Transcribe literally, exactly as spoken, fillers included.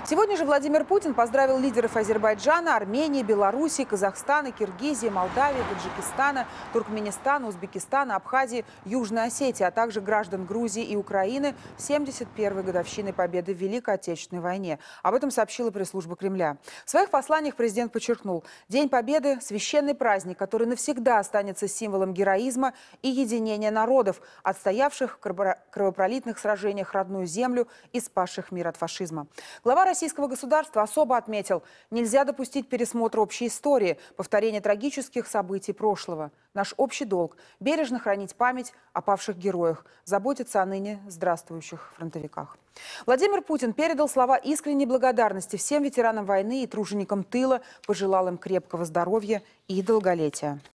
Сегодня же Владимир Путин поздравил лидеров Азербайджана, Армении, Беларуси, Казахстана, Киргизии, Молдавии, Таджикистана, Туркменистана, Узбекистана, Абхазии, Южной Осетии, а также граждан Грузии и Украины с семьдесят первой годовщиной победы в Великой Отечественной войне. Об этом сообщила пресс-служба Кремля. В своих посланиях президент подчеркнул: День Победы – священный праздник, который навсегда останется символом героизма и единения народов, отстоявших в кровопролитных сражениях родную землю и спасших мир от фашизма. Глава российского государства особо отметил: нельзя допустить пересмотра общей истории, повторения трагических событий прошлого. Наш общий долг – бережно хранить память о павших героях, заботиться о ныне здравствующих фронтовиках. Владимир Путин передал слова искренней благодарности всем ветеранам войны и труженикам тыла, пожелал им крепкого здоровья и долголетия.